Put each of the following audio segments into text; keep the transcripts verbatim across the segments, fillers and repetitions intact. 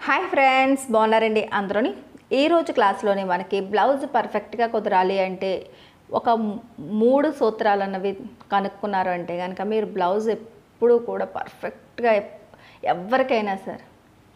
Hi friends, బాగున్నారండి అందరూని. ఈరోజు క్లాస్లోని మనకి బ్లౌజ్ పర్ఫెక్ట్గా కుదరాలి అంటే ఒక మూడు సూత్రాలు అన్నవి కనుక్కున్నారు అంటే కనుక మీరు బ్లౌజ్ ఎప్పుడూ కూడా పర్ఫెక్ట్గా ఎవరికైనా సరే.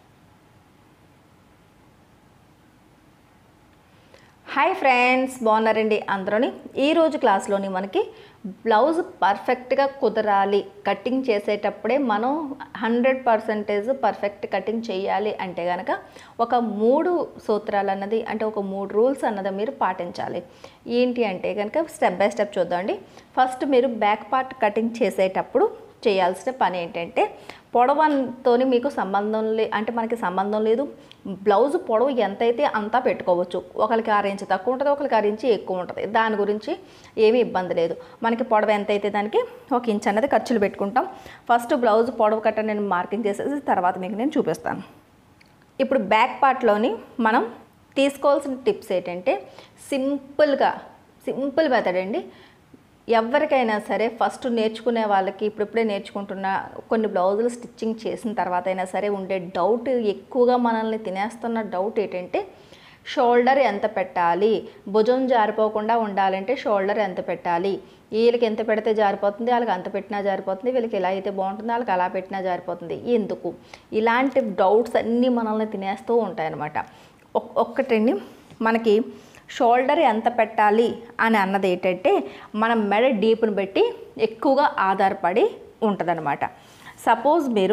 హాయ్ ఫ్రెండ్స్, బాగున్నారండి అందరూని. ఈరోజు క్లాస్లోని మనకి బ్లౌజ్ పర్ఫెక్ట్గా కుదరాలి, కటింగ్ చేసేటప్పుడే మనం హండ్రెడ్ పర్సెంటేజ్ పర్ఫెక్ట్ కటింగ్ చేయాలి అంటే కనుక ఒక మూడు సూత్రాలు అన్నది అంటే ఒక మూడు రూల్స్ అన్నది మీరు పాటించాలి. ఏంటి అంటే కనుక స్టెప్ బై స్టెప్ చూద్దామండి. ఫస్ట్ మీరు బ్యాక్ పార్ట్ కటింగ్ చేసేటప్పుడు చేయాల్సిన పని ఏంటంటే, పొడవంతో మీకు సంబంధం లే అంటే మనకి సంబంధం లేదు. బ్లౌజ్ పొడవు ఎంతైతే అంతా పెట్టుకోవచ్చు. ఒకరికి ఆరు ఇంచు తక్కువ ఉంటుంది, ఒకరికి ఆరు ఇంచు ఎక్కువ ఉంటుంది. దాని గురించి ఏమీ ఇబ్బంది లేదు. మనకి పొడవు ఎంతైతే దానికి ఒక ఇంచ్ అనేది ఖర్చులు పెట్టుకుంటాం. ఫస్ట్ బ్లౌజ్ పొడవు కట్ట నేను మార్కింగ్ చేసేసి తర్వాత మీకు నేను చూపిస్తాను. ఇప్పుడు బ్యాక్ పార్ట్లోని మనం తీసుకోవాల్సిన టిప్స్ ఏంటంటే, సింపుల్గా సింపుల్ మెథడ్ అండి. ఎవరికైనా సరే ఫస్ట్ నేర్చుకునే వాళ్ళకి, ఇప్పుడిప్పుడే నేర్చుకుంటున్న కొన్ని బ్లౌజులు స్టిచ్చింగ్ చేసిన తర్వాత అయినా సరే ఉండే డౌట్, ఎక్కువగా మనల్ని తినేస్తున్న డౌట్ ఏంటంటే, షోల్డర్ ఎంత పెట్టాలి, భుజం జారిపోకుండా ఉండాలంటే షోల్డర్ ఎంత పెట్టాలి, వీళ్ళకి ఎంత పెడితే జారిపోతుంది, వాళ్ళకి అంత పెట్టినా జారిపోతుంది, వీళ్ళకి ఎలా అయితే బాగుంటుంది, వాళ్ళకి అలా పెట్టినా జారిపోతుంది, ఎందుకు? ఇలాంటి డౌట్స్ అన్నీ మనల్ని తినేస్తూ ఉంటాయన్నమాట. ఒక్కటండి, మనకి షోల్డర్ ఎంత పెట్టాలి అని అన్నది ఏంటంటే మన మెడ డీప్ని బట్టి ఎక్కువగా ఆధారపడి ఉంటుందన్నమాట. సపోజ్ మీరు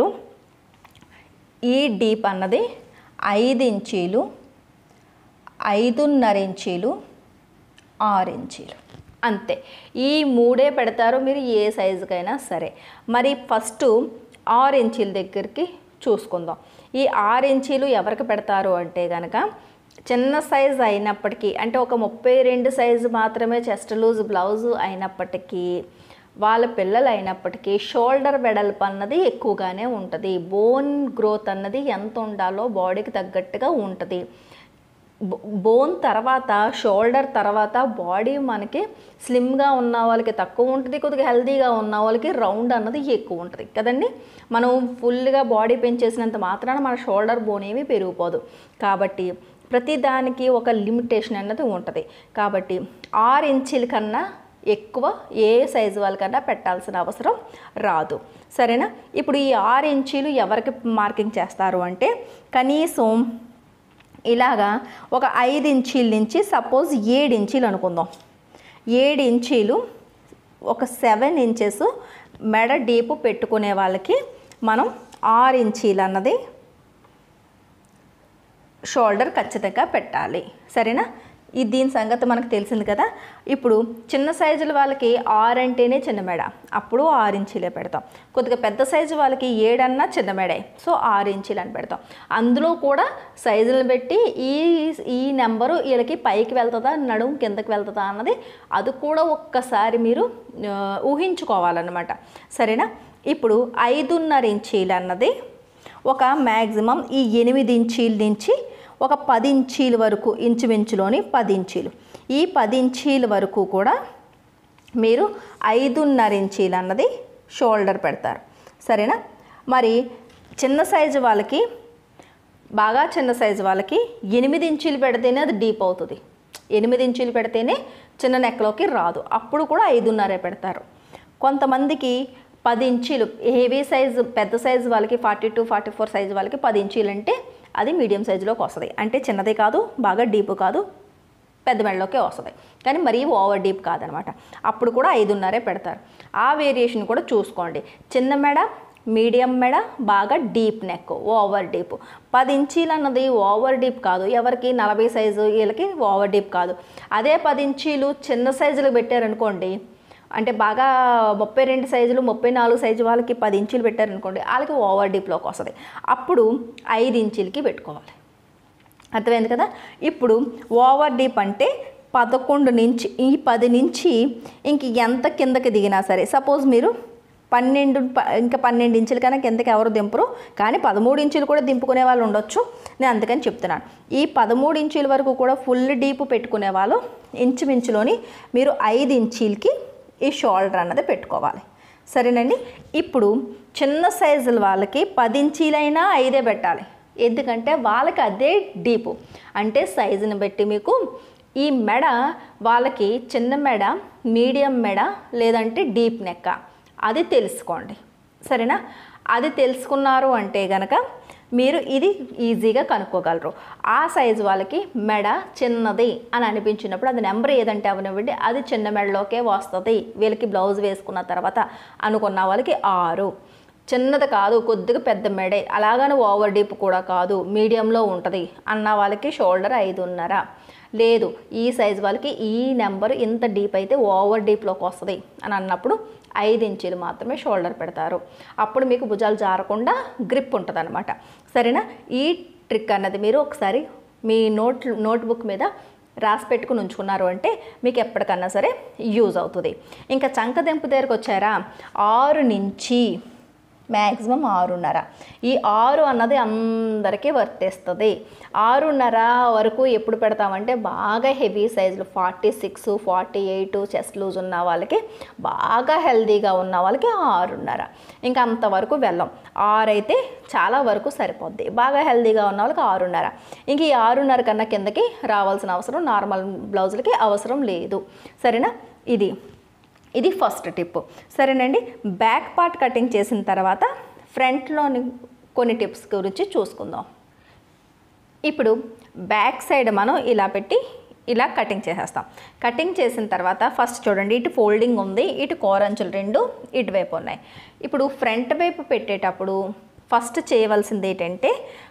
ఈ డీప్ అన్నది ఐదు ఇంచీలు, ఐదున్నర ఇంచీలు, ఆరు ఇంచీలు అంతే. ఈ మూడే పెడతారు మీరు ఏ సైజుకైనా సరే. మరి ఫస్ట్ ఆరు ఇంచీల దగ్గరికి చూసుకుందాం. ఈ ఆరు ఇంచీలు ఎవరికి పెడతారు అంటే కనుక, చిన్న సైజు అయినప్పటికీ, అంటే ఒక ముప్పై రెండు సైజు మాత్రమే చెస్ట్ లూజ్ బ్లౌజు అయినప్పటికీ, వాళ్ళ పిల్లలు అయినప్పటికీ షోల్డర్ వెడల్పు అన్నది ఎక్కువగానే ఉంటుంది. బోన్ గ్రోత్ అన్నది ఎంత ఉండాలో బాడీకి తగ్గట్టుగా ఉంటుంది. బోన్ తర్వాత షోల్డర్ తర్వాత బాడీ మనకి స్లిమ్గా ఉన్న వాళ్ళకి తక్కువ ఉంటుంది, కొద్దిగా హెల్తీగా ఉన్న వాళ్ళకి రౌండ్ అన్నది ఎక్కువ ఉంటుంది కదండి. మనం ఫుల్గా బాడీ పెంచేసినంత మాత్రాన మన షోల్డర్ బోన్ ఏమీ పెరిగిపోదు. కాబట్టి ప్రతిదానికి ఒక లిమిటేషన్ అన్నది ఉంటుంది. కాబట్టి ఆరు ఇంచుల కన్నా ఎక్కువ ఏ సైజు వాళ్ళకన్నా పెట్టాల్సిన అవసరం రాదు, సరేనా? ఇప్పుడు ఈ ఆరు ఇంచీలు ఎవరికి మార్కింగ్ చేస్తారు అంటే, కనీసం ఇలాగా ఒక ఐదు ఇంచీల నుంచి సపోజ్ ఏడు ఇంచీలు అనుకుందాం. ఏడు ఇంచీలు ఒక సెవెన్ ఇంచెస్ మెడ డీపు పెట్టుకునే వాళ్ళకి మనం ఆరు ఇంచీలు అన్నది షోల్డర్ ఖచ్చితంగా పెట్టాలి, సరేనా? ఈ దీని సంగతి మనకు తెలిసింది కదా. ఇప్పుడు చిన్న సైజుల వాళ్ళకి ఆరు అంటేనే చిన్న మెడ, అప్పుడు ఆరు ఇంచీలే పెడతాం. కొద్దిగా పెద్ద సైజు వాళ్ళకి ఏడన్నా చిన్న మెడే, సో ఆరు ఇంచీలు అని పెడతాం. అందులో కూడా సైజులను బట్టి ఈ ఈ నెంబరు వీళ్ళకి పైకి వెళ్తుందా, నడుము కిందకి వెళ్తుందా అన్నది అది కూడా ఒక్కసారి మీరు ఊహించుకోవాలన్నమాట, సరేనా? ఇప్పుడు ఐదున్నర ఇంచీలు అన్నది ఒక మ్యాక్సిమం ఈ ఎనిమిది ఇంచీల నుంచి ఒక పది ఇంచీల వరకు, ఇంచుమించులోని పది ఇంచీలు, ఈ పది ఇంచీల వరకు కూడా మీరు ఐదున్నర ఇంచీలు అన్నది షోల్డర్ పెడతారు, సరేనా? మరి చిన్న సైజు వాళ్ళకి, బాగా చిన్న సైజు వాళ్ళకి ఎనిమిది ఇంచీలు పెడితేనే అది డీప్ అవుతుంది. ఎనిమిది ఇంచీలు పెడితేనే చిన్న నెక్లోకి రాదు, అప్పుడు కూడా ఐదున్నరే పెడతారు. కొంతమందికి పది ఇంచీలు హెవీ సైజు, పెద్ద సైజు వాళ్ళకి forty two forty four size వాళ్ళకి పది ఇంచీలు అంటే అది మీడియం సైజులోకి వస్తుంది. అంటే చిన్నదే కాదు, బాగా డీప్ కాదు, పెద్ద మెడలోకే వస్తుంది, కానీ మరీ ఓవర్ డీప్ కాదనమాట. అప్పుడు కూడా ఐదున్నరే పెడతారు. ఆ వేరియేషన్ కూడా చూసుకోండి. చిన్న మెడ, మీడియం మెడ, బాగా డీప్ నెక్, ఓవర్ డీప్. పది ఇంచీలు అన్నది ఓవర్ డీప్ కాదు, ఎవరికి నలభై సైజు వీళ్ళకి ఓవర్ డీప్ కాదు. అదే పది ఇంచీలు చిన్న సైజులు పెట్టారనుకోండి, అంటే బాగా ముప్పై రెండు సైజులు, ముప్పై నాలుగు సైజు వాళ్ళకి పది ఇంచులు పెట్టారనుకోండి, వాళ్ళకి ఓవర్ డీప్లోకి వస్తుంది. అప్పుడు ఐదు ఇంచులకి పెట్టుకోవాలి, అర్థమైంది కదా. ఇప్పుడు ఓవర్ డీప్ అంటే పదకొండు నుంచి ఈ పది నుంచి ఇంక ఎంత కిందకి దిగినా సరే, సపోజ్ మీరు పన్నెండు ఇంకా పన్నెండు ఇంచుల కన్నా కిందకి ఎవరు దింపరు, కానీ పదమూడు ఇంచులు కూడా దింపుకునే వాళ్ళు ఉండొచ్చు. నేను అందుకని చెప్తున్నాను, ఈ పదమూడు ఇంచుల వరకు కూడా ఫుల్ డీప్ పెట్టుకునే వాళ్ళు ఇంచుమించులోని మీరు ఐదు ఇంచులకి ఈ షోల్డర్ అన్నది పెట్టుకోవాలి, సరేనండి. ఇప్పుడు చిన్న సైజుల వాళ్ళకి పది ఇంచీలైనా ఐదే పెట్టాలి, ఎందుకంటే వాళ్ళకి అదే డీపు. అంటే సైజుని బట్టి మీకు ఈ మెడ వాళ్ళకి చిన్న మెడ, మీడియం మెడ, లేదంటే డీప్ నెక్క, అది తెలుసుకోండి. సరేనా? అది తెలుసుకున్నారు అంటే కనుక మీరు ఇది ఈజీగా కనుక్కోగలరు. ఆ సైజు వాళ్ళకి మెడ చిన్నది అని అనిపించినప్పుడు అది నెంబర్ ఏదంటే అవనివ్వండి, అది చిన్న మెడలోకే వస్తుంది వీళ్ళకి బ్లౌజ్ వేసుకున్న తర్వాత అనుకున్న వాళ్ళకి ఆరు. చిన్నది కాదు, కొద్దిగా పెద్ద మెడే, అలాగని ఓవర్ డీప్ కూడా కాదు, మీడియంలో ఉంటుంది అన్న వాళ్ళకి షోల్డర్ ఐదున్నర. లేదు ఈ సైజు వాళ్ళకి ఈ నెంబర్ ఇంత డీప్ అయితే ఓవర్ డీప్లోకి వస్తుంది అని అన్నప్పుడు ఐదు ఇంచీలు మాత్రమే షోల్డర్ పెడతారు. అప్పుడు మీకు భుజాలు జారకుండా గ్రిప్ ఉంటుంది అనమాట. సరేనా? ఈ ట్రిక్ అన్నది మీరు ఒకసారి మీ నోట్ నోట్బుక్ మీద రాసి పెట్టుకుని ఉంచుకున్నారు అంటే మీకు ఎప్పటికన్నా సరే యూజ్ అవుతుంది. ఇంకా చంకదెంపు దగ్గరకు వచ్చారా, ఆరు నుంచి మ్యాక్సిమం ఆరున్నర. ఈ ఆరు అన్నది అందరికీ వర్తిస్తుంది. ఆరున్నర వరకు ఎప్పుడు పెడతామంటే బాగా హెవీ సైజులు forty six forty eight chest loose ఉన్న వాళ్ళకి, బాగా హెల్దీగా ఉన్న వాళ్ళకి ఆరున్నర. ఇంకా అంతవరకు వెళ్ళం. ఆరు అయితే చాలా వరకు సరిపోద్ది. బాగా హెల్దీగా ఉన్న వాళ్ళకి ఆరున్నర. ఇంక ఈ ఆరున్నర కన్నా కిందకి రావాల్సిన అవసరం నార్మల్ బ్లౌజులకి అవసరం లేదు. సరేనా? ఇది ఇది ఫస్ట్ టిప్. సరేనండి? బ్యాక్ పార్ట్ కటింగ్ చేసిన తర్వాత ఫ్రంట్లోని కొన్ని టిప్స్ గురించి చూసుకుందాం. ఇప్పుడు బ్యాక్ సైడ్ మనం ఇలా పెట్టి ఇలా కటింగ్ చేసేస్తాం. కటింగ్ చేసిన తర్వాత ఫస్ట్ చూడండి, ఇటు ఫోల్డింగ్ ఉంది, ఇటు కోరంచులు రెండు ఇటువైపు ఉన్నాయి. ఇప్పుడు ఫ్రంట్ వైపు పెట్టేటప్పుడు ఫస్ట్ చేయవలసింది ఏంటంటే,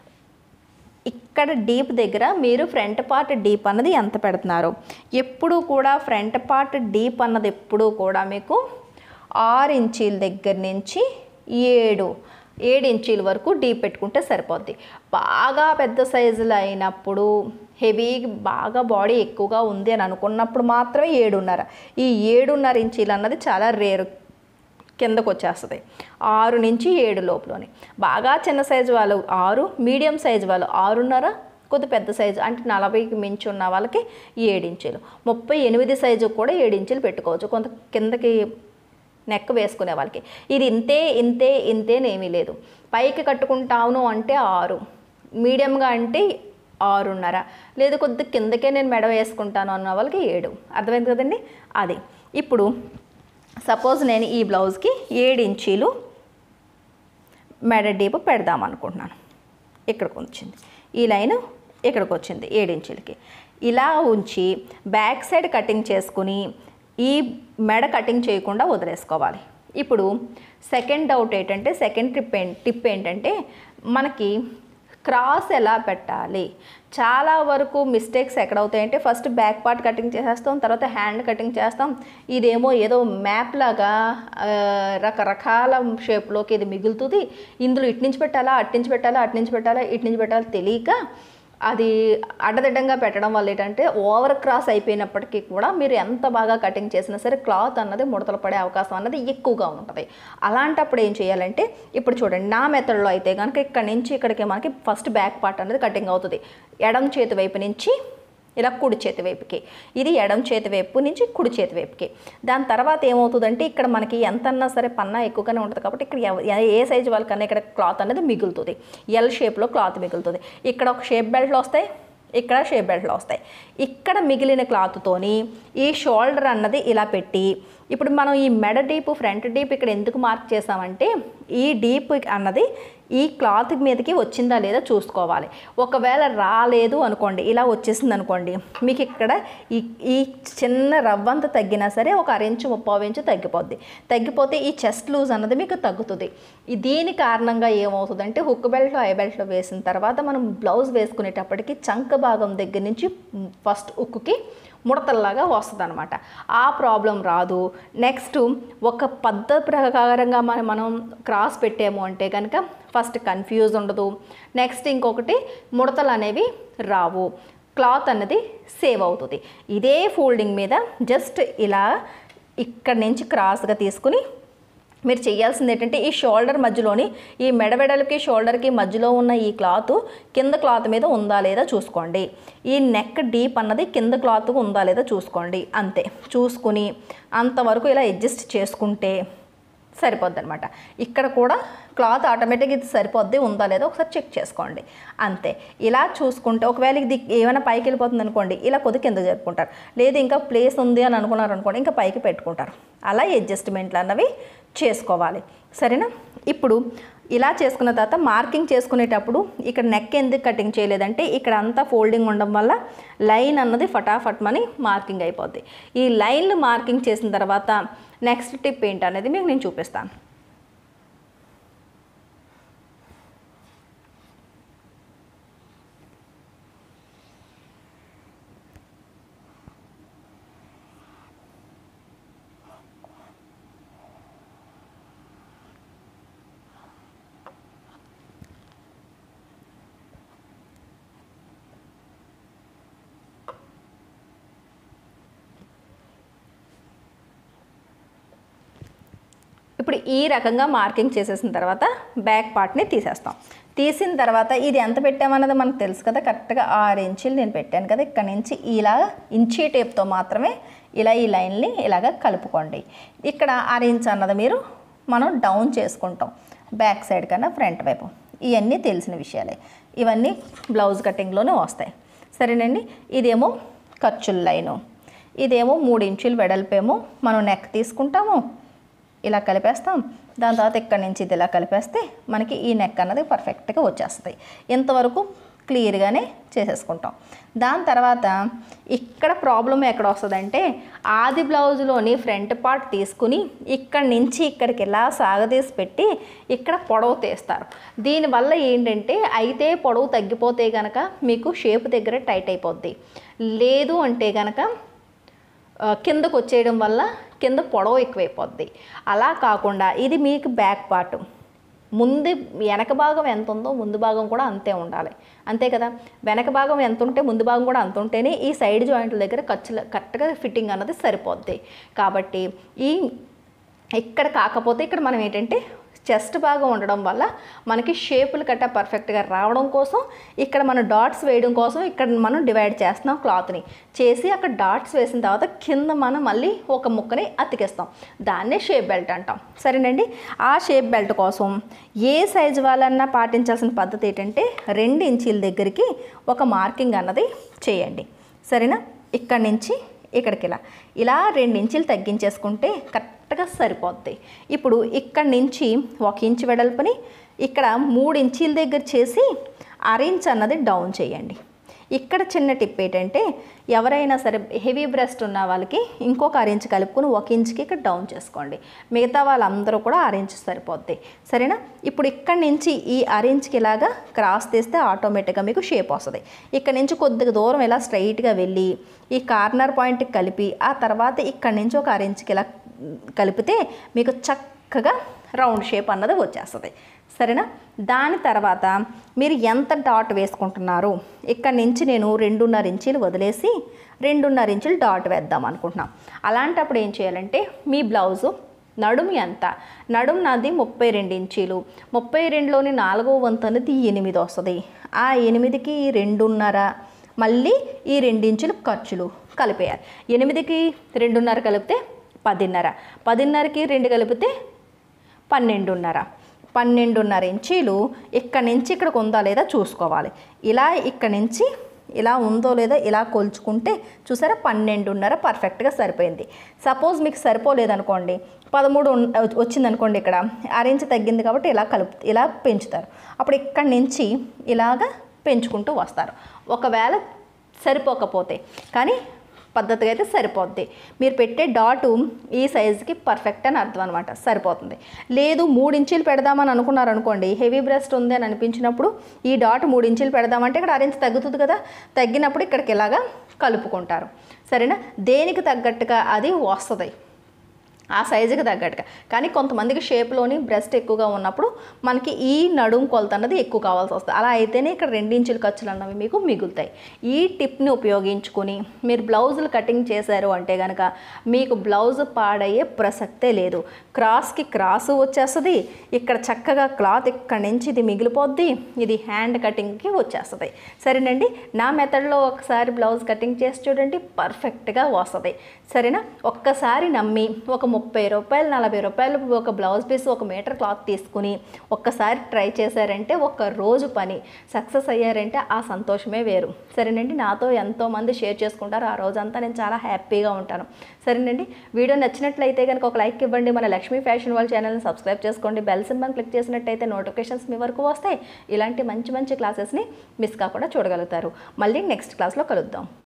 ఇక్కడ డీప్ దగ్గర మీరు ఫ్రంట్ పార్ట్ డీప్ అన్నది ఎంత పెడుతున్నారు. ఎప్పుడు కూడా ఫ్రంట్ పార్ట్ డీప్ అన్నది ఎప్పుడూ కూడా మీకు ఆరు ఇంచీల దగ్గర నుంచి ఏడు ఏడు ఇంచీల వరకు డీప్ పెట్టుకుంటే సరిపోద్ది. బాగా పెద్ద సైజులు అయినప్పుడు, హెవీ బాగా బాడీ ఎక్కువగా ఉంది అని అనుకున్నప్పుడు మాత్రమే ఏడున్నర. ఈ ఏడున్నర ఇంచీలు అన్నది చాలా రేరు, కిందకు వచ్చేస్తుంది. ఆరు నుంచి ఏడు లోపలని. బాగా చిన్న సైజు వాళ్ళు ఆరు, మీడియం సైజు వాళ్ళు ఆరున్నర, కొద్ది పెద్ద సైజు అంటే నలభైకి మించి ఉన్న వాళ్ళకి ఏడు ఇంచులు, ముప్పై ఎనిమిది సైజు కూడా ఏడు ఇంచులు పెట్టుకోవచ్చు కొంత కిందకి నెక్ వేసుకునే వాళ్ళకి. ఇది ఇంతే ఇంతే ఇంతేనేమీ లేదు. పైకి కట్టుకుంటాను అంటే ఆరు, మీడియంగా అంటే ఆరున్నర, లేదు కొద్ది కిందకే నేను మెడ వేసుకుంటాను అన్న వాళ్ళకి ఏడు. అర్థమైంది కదండి? అది ఇప్పుడు సపోజ్ నేను ఈ బ్లౌజ్కి ఏడు ఇంచీలు మెడ డీప్ పెడదాం అనుకుంటున్నాను. ఇక్కడికి వచ్చింది ఈ లైన్, ఇక్కడికి వచ్చింది ఏడు ఇంచులకి. ఇలా ఉంచి బ్యాక్ సైడ్ కటింగ్ చేసుకుని ఈ మెడ కటింగ్ చేయకుండా వదిలేసుకోవాలి. ఇప్పుడు సెకండ్ డౌట్ ఏంటంటే, సెకండ్ టిప్ టిప్ ఏంటంటే మనకి క్రాస్ ఎలా పెట్టాలి. చాలా వరకు మిస్టేక్స్ ఎక్కడవుతాయంటే, ఫస్ట్ బ్యాక్ పార్ట్ కటింగ్ చేసేస్తాం, తర్వాత హ్యాండ్ కటింగ్ చేస్తాం. ఇదేమో ఏదో మ్యాప్ లాగా రకరకాల షేప్లోకి ఇది మిగులుతుంది. ఇందులో ఇటు నుంచి పెట్టాలా, అటు నుంచి పెట్టాలా, అటు నుంచి పెట్టాలా, ఇటు నుంచి పెట్టాలా తెలియక అది అడ్డదిడ్డంగా పెట్టడం వల్ల ఏంటంటే ఓవర్ క్రాస్ అయిపోయినప్పటికీ కూడా మీరు ఎంత బాగా కటింగ్ చేసినా సరే క్లాత్ అన్నది ముడతలు పడే అవకాశం అన్నది ఎక్కువగా ఉంటుంది. అలాంటప్పుడు ఏం చేయాలంటే, ఇప్పుడు చూడండి నా మెథడ్లో అయితే కనుక ఇక్కడ నుంచి ఇక్కడికి మనకి ఫస్ట్ బ్యాక్ పార్ట్ అనేది కటింగ్ అవుతుంది. ఎడం చేతి వైపు నుంచి ఇలా కుడి చేతి వైపుకి, ఇది ఎడం చేతి వైపు నుంచి కుడి చేతి వైపుకి. దాని తర్వాత ఏమవుతుందంటే, ఇక్కడ మనకి ఎంతన్నా సరే పన్నా ఎక్కువగానే ఉంటుంది కాబట్టి ఇక్కడ ఏ సైజు వాళ్ళకన్నా ఇక్కడ క్లాత్ అనేది మిగులుతుంది. ఎల్ షేప్లో క్లాత్ మిగులుతుంది. ఇక్కడ ఒక షేప్ బెల్ట్లు వస్తాయి, ఇక్కడ షేప్ బెల్ట్లు వస్తాయి. ఇక్కడ మిగిలిన క్లాత్తోని ఈ షోల్డర్ అన్నది ఇలా పెట్టి, ఇప్పుడు మనం ఈ మెడ డీప్ ఫ్రంట్ డీప్ ఇక్కడ ఎందుకు మార్క్ చేసామంటే, ఈ డీప్ అన్నది ఈ క్లాత్ మీదకి వచ్చిందా లేదా చూసుకోవాలి. ఒకవేళ రాలేదు అనుకోండి, ఇలా వచ్చేసింది అనుకోండి, మీకు ఇక్కడ ఈ ఈ చిన్న రవ్వంత తగ్గినా సరే ఒక అరెంచు ముప్పావు ఇంచు తగ్గిపోద్ది. తగ్గిపోతే ఈ చెస్ట్ లూజ్ అన్నది మీకు తగ్గుతుంది. దీని కారణంగా ఏమవుతుందంటే, హుక్ బెల్ట్లో ఐ బెల్ట్లో వేసిన తర్వాత మనం బ్లౌజ్ వేసుకునేటప్పటికి చంక భాగం దగ్గర నుంచి ఫస్ట్ హుక్కి ముడతల్లాగా వస్తుంది అనమాట. ఆ ప్రాబ్లం రాదు. నెక్స్ట్ ఒక పద్ధతి ప్రకారంగా మనం మనం క్రాస్ పెట్టాము అంటే కనుక ఫస్ట్ కన్ఫ్యూజ్ ఉండదు. నెక్స్ట్ ఇంకొకటి ముడతలు అనేవి రావు, క్లాత్ అన్నది సేవ్ అవుతుంది. ఇదే ఫోల్డింగ్ మీద జస్ట్ ఇలా ఇక్కడ నుంచి క్రాస్గా తీసుకుని మీరు చేయాల్సింది ఏంటంటే, ఈ షోల్డర్ మధ్యలోని ఈ మెడవెడలకి షోల్డర్కి మధ్యలో ఉన్న ఈ క్లాత్ కింద క్లాత్ మీద ఉందా లేదా చూసుకోండి. ఈ నెక్ డీప్ అన్నది కింద క్లాత్ ఉందా లేదా చూసుకోండి. అంతే. చూసుకుని అంతవరకు ఇలా అడ్జస్ట్ చేసుకుంటే సరిపోద్ది అనమాట. ఇక్కడ కూడా క్లాత్ ఆటోమేటిక్గా ఇది సరిపోద్ది ఉందా లేదో ఒకసారి చెక్ చేసుకోండి అంతే. ఇలా చూసుకుంటే ఒకవేళ ఇది ఏమైనా పైకి వెళ్ళిపోతుంది అనుకోండి, ఇలా కొద్ది కింద జరుపుకుంటారు. లేదు ఇంకా ప్లేస్ ఉంది అని అనుకున్నారు అనుకోండి, ఇంకా పైకి పెట్టుకుంటారు. అలా అడ్జస్ట్మెంట్లు అన్నవి చేసుకోవాలి. సరేనా? ఇప్పుడు ఇలా చేసుకున్న తర్వాత మార్కింగ్ చేసుకునేటప్పుడు ఇక్కడ నెక్ ఎందుకు కటింగ్ చేయలేదంటే ఇక్కడ అంతా ఫోల్డింగ్ ఉండడం వల్ల లైన్ అన్నది ఫటాఫట్ మని మార్కింగ్ అయిపోద్ది. ఈ లైన్లు మార్కింగ్ చేసిన తర్వాత నెక్స్ట్ టిప్ ఏంటి అనేది మీకు నేను చూపిస్తాను. ఇప్పుడు ఈ రకంగా మార్కింగ్ చేసేసిన తర్వాత బ్యాక్ పార్ట్ని తీసేస్తాం. తీసిన తర్వాత ఇది ఎంత పెట్టామన్నది మనకు తెలుసు కదా, కరెక్ట్గా ఆరు ఇంచులు నేను పెట్టాను కదా. ఇక్కడ నుంచి ఇలా ఇంచీ టేప్తో మాత్రమే ఇలా ఈ లైన్ని ఇలాగ కలుపుకోండి. ఇక్కడ ఆరు ఇంచ్ అన్నది మీరు మనం డౌన్ చేసుకుంటాం బ్యాక్ సైడ్ కన్నా ఫ్రంట్ వైపు. ఇవన్నీ తెలిసిన విషయాలే, ఇవన్నీ బ్లౌజ్ కటింగ్లోనే వస్తాయి. సరేనండి? ఇదేమో ఖర్చుల లైను, ఇదేమో మూడు ఇంచులు వెడల్పేమో మనం నెక్ తీసుకుంటాము, ఇలా కలిపేస్తాం. దాని తర్వాత ఇక్కడ నుంచి ఇది ఇలా కలిపేస్తే మనకి ఈ నెక్ అన్నది పర్ఫెక్ట్గా వచ్చేస్తుంది. ఇంతవరకు క్లియర్గానే చేసేసుకుంటాం. దాని తర్వాత ఇక్కడ ప్రాబ్లం ఎక్కడ వస్తుందంటే ఆది బ్లౌజ్లోని ఫ్రంట్ పార్ట్ తీసుకుని ఇక్కడి నుంచి ఇక్కడికి ఇలా సాగదీసి పెట్టి ఇక్కడ పొడవు తీస్తారు. దీనివల్ల ఏంటంటే అయితే పొడవు తగ్గిపోతే కనుక మీకు షేప్ దగ్గర టైట్ అయిపోద్ది. లేదు అంటే కనుక కిందకు వచ్చేయడం వల్ల కింద పొడవు ఎక్కువైపోద్ది. అలా కాకుండా ఇది మీకు బ్యాక్ పార్ట్, ముందు వెనక భాగం ఎంత ఉందో ముందు భాగం కూడా అంతే ఉండాలి. అంతే కదా? వెనక భాగం ఎంత ఉంటే ముందు భాగం కూడా అంత ఉంటేనే ఈ సైడ్ జాయింట్ల దగ్గర ఖర్చులు కరెక్ట్గా ఫిట్టింగ్ అన్నది సరిపోద్ది. కాబట్టి ఈ ఇక్కడ కాకపోతే ఇక్కడ మనం ఏంటంటే చెస్ట్ భాగం ఉండడం వల్ల మనకి షేపులు కట్ట పర్ఫెక్ట్గా రావడం కోసం ఇక్కడ మనం డాట్స్ వేయడం కోసం ఇక్కడ మనం డివైడ్ చేస్తున్నాం క్లాత్ని. చేసి అక్కడ డాట్స్ వేసిన తర్వాత కింద మనం మళ్ళీ ఒక ముక్కని అతికిస్తాం. దాన్నే షేప్ బెల్ట్ అంటాం. సరేనండి? ఆ షేప్ బెల్ట్ కోసం ఏ సైజు వాళ్ళన్నా పాటించాల్సిన పద్ధతి ఏంటంటే రెండు ఇంచీల దగ్గరికి ఒక మార్కింగ్ అన్నది చేయండి. సరేనా? ఇక్కడి నుంచి ఇక్కడికి ఇలా ఇలా రెండు ఇంచులు తగ్గించేసుకుంటే కరెక్ట్గా సరిపోద్ది. ఇప్పుడు ఇక్కడి నుంచి ఒక ఇంచు వెడల్పుని ఇక్కడ మూడు ఇంచీల దగ్గర చేసి అర ఇంచ్ అన్నది డౌన్ చేయండి. ఇక్కడ చిన్న టిప్ ఏంటంటే ఎవరైనా సరే హెవీ బ్రెస్ట్ ఉన్న వాళ్ళకి ఇంకొక అర ఇంచ్ కలుపుకొని ఒక ఇంచుకి ఇక్కడ డౌన్ చేసుకోండి. మిగతా వాళ్ళందరూ కూడా అర ఇంచ్ సరిపోద్ది. సరేనా? ఇప్పుడు ఇక్కడ నుంచి ఈ అర ఇంచ్కి ఇలాగా క్రాస్ తీస్తే ఆటోమేటిక్గా మీకు షేప్ వస్తుంది. ఇక్కడ నుంచి కొద్దిగా దూరం ఇలా స్ట్రైట్గా వెళ్ళి ఈ కార్నర్ పాయింట్కి కలిపి ఆ తర్వాత ఇక్కడ నుంచి ఒక అర ఇంచ్కి ఇలా కలిపితే మీకు చక్కగా రౌండ్ షేప్ అన్నది వచ్చేస్తుంది. సరేనా? దాని తర్వాత మీరు ఎంత డాట్ వేసుకుంటున్నారు, ఇక్కడ నుంచి నేను రెండున్నర ఇంచీలు వదిలేసి రెండున్నర ఇంచులు డాట్ వేద్దాం అనుకుంటున్నాం. అలాంటప్పుడు ఏం చేయాలంటే మీ బ్లౌజు నడుము ఎంత, నడుము నాది ముప్పై రెండు ఇంచీలు, ముప్పై రెండులోని నాలుగో వంతు అనేది ఎనిమిది వస్తుంది. ఆ ఎనిమిదికి రెండున్నర మళ్ళీ ఈ రెండించులు ఖర్చులు కలిపేయాలి. ఎనిమిదికి రెండున్నర కలిపితే పదిన్నర, పదిన్నరకి రెండు కలిపితే పన్నెండున్నర, పన్నెండున్నర ఇంచీలు ఇక్కడి నుంచి ఇక్కడికి ఉందా లేదా చూసుకోవాలి. ఇలా ఇక్కడి నుంచి ఇలా ఉందో లేదో ఇలా కొలుచుకుంటే చూసారా పన్నెండున్నర పర్ఫెక్ట్గా సరిపోయింది. సపోజ్ మీకు సరిపోలేదనుకోండి, పదమూడు వచ్చిందనుకోండి, ఇక్కడ అర ఇంచ్ తగ్గింది కాబట్టి ఇలా కలుపు ఇలా పెంచుతారు. అప్పుడు ఇక్కడి నుంచి ఇలాగా పెంచుకుంటూ వస్తారు. ఒకవేళ సరిపోకపోతే కానీ పద్ధతిగా అయితే సరిపోద్ది. మీరు పెట్టే డాటు ఈ సైజుకి పర్ఫెక్ట్ అని అర్థం అనమాట, సరిపోతుంది. లేదు మూడు ఇంచులు పెడదామని అనుకున్నారు అనుకోండి, హెవీ బ్రెస్ట్ ఉంది అని అనిపించినప్పుడు ఈ డాట్ మూడు ఇంచులు పెడదామంటే ఇక్కడ అర ఇంచ్ తగ్గుతుంది కదా, తగ్గినప్పుడు ఇక్కడికి ఇలాగా కలుపుకుంటారు. సరేనా? దేనికి తగ్గట్టుగా అది వస్తుంది, ఆ సైజుకి తగ్గట్టుగా. కానీ కొంతమందికి షేప్లోని బ్రెస్ట్ ఎక్కువగా ఉన్నప్పుడు మనకి ఈ నడుము కొలత అన్నది ఎక్కువ కావాల్సి వస్తుంది. అలా అయితేనే ఇక్కడ రెండించులు ఖర్చులు అన్నవి మీకు మిగులుతాయి. ఈ టిప్ని ఉపయోగించుకొని మీరు బ్లౌజులు కటింగ్ చేశారు అంటే కనుక మీకు బ్లౌజ్ పాడయ్యే ప్రసక్తే లేదు. క్రాస్కి క్రాసు వచ్చేస్తుంది, ఇక్కడ చక్కగా క్లాత్ ఇక్కడ నుంచి ఇది మిగిలిపోద్ది, ఇది హ్యాండ్ కటింగ్కి వచ్చేస్తుంది. సరేనండి? నా మెథడ్లో ఒకసారి బ్లౌజ్ కటింగ్ చేసి చూడండి, పర్ఫెక్ట్గా వస్తుంది. సరేనా? ఒక్కసారి నమ్మి ఒక ముప్పై రూపాయలు నలభై రూపాయలు ఒక బ్లౌజ్ పీస్ ఒక మీటర్ క్లాత్ తీసుకుని ఒక్కసారి ట్రై చేశారంటే ఒక్క రోజు పని సక్సెస్ అయ్యారంటే ఆ సంతోషమే వేరు. సరేనండి, నాతో ఎంతోమంది షేర్ చేసుకుంటారు, ఆ రోజంతా నేను చాలా హ్యాపీగా ఉంటాను. సరేనండి, వీడియో నచ్చినట్లయితే కనుక ఒక లైక్ ఇవ్వండి, మన లక్ష్మీ ఫ్యాషన్ వాళ్ళ ఛానల్ని సబ్స్క్రైబ్ చేసుకోండి, బెల్ సింబల్ క్లిక్ చేసినట్టయితే నోటిఫికేషన్స్ మీ వరకు వస్తాయి. ఇలాంటి మంచి మంచి క్లాసెస్ని మిస్ కాకుండా చూడగలుగుతారు. మళ్ళీ నెక్స్ట్ క్లాస్లో కలుద్దాం.